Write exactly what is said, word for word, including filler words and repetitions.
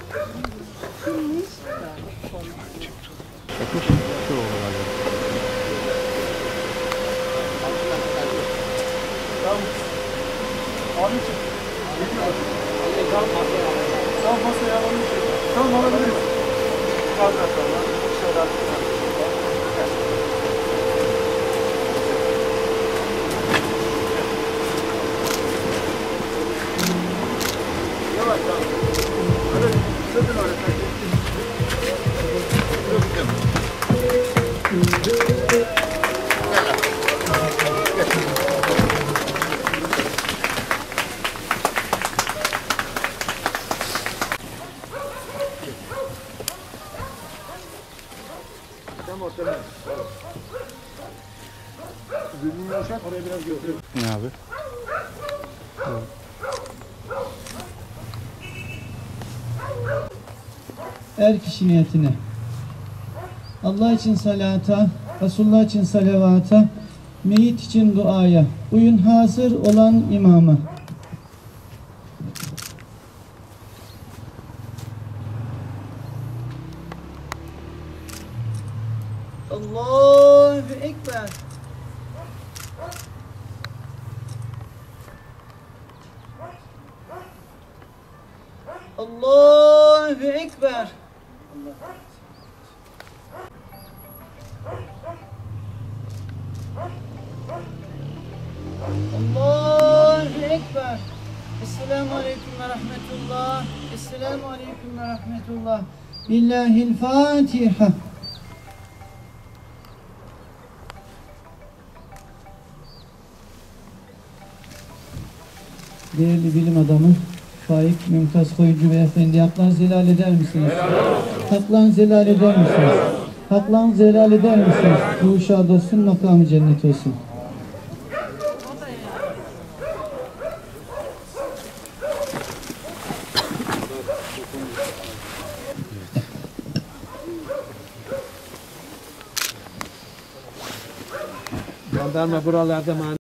Tamam masaya alalım. Tamam alabiliriz. Kalk kalk. Şöyle yavaş tamam. Hadi sakın öyle. Tam ortada. Zülmü yumuşak, oraya biraz götürelim. Ne abi? Evet. Er kişi niyetine. Allah için salata, Resulullah için salavata, meyit için duaya, uyun hazır olan imama. Allahu Ekber. Allahu Ekber. Allahu Ekber. Esselamu Aleyküm ve Rahmetullah. Esselamu Aleyküm ve Rahmetullah. Billahil Fatiha. Değerli bilim adamı Faik Mümtaz Koyuncu Beyefendi, haklarınızı zelal eder misiniz? Haklarınızı zelal eder misiniz? Haklarınızı zelal eder misiniz? Ruhu şad olsun, makamı cennet olsun. Jandarma buralarda mani